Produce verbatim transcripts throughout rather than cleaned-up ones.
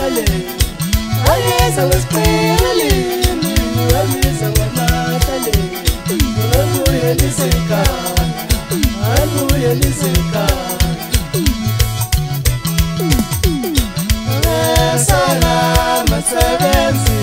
wamahlale Waliza wesipili Waliza wamahlale Wabuye niseka Wabuye niseka Salama sebenzi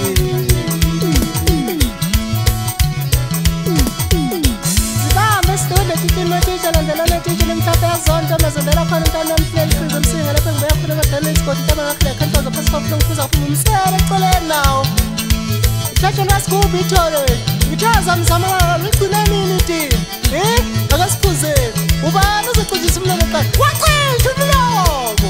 Zibambe studio tikino titsha landelana titsha lemhlapha yazonto mazondela khona umntwana wamhleli kwizo msinga lapho ngibuya khona badala isigodi ntaba ngakhile khanto zaphasi kwakho ngikuza kuphuma umsele eceleni nawo Ithatha nasikubi ithole ngithaza mzama ngigcina nini ti eh akasiphuzeni ubani uzocijisa umlomo qala wacisha umlomo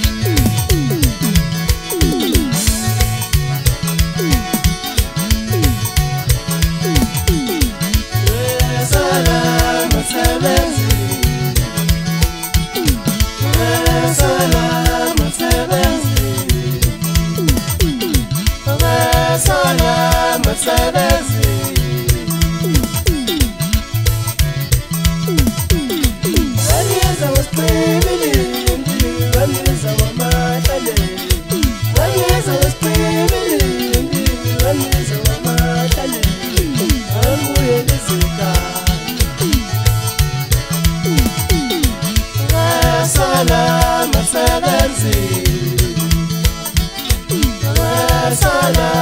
Salama sebenzi Salama sebenzi Salama sebenzi Waliza wesipili Waliza wamahlale Waliza wesipili Waliza wamahlale Wabuye niseka Salama sebenzi Salama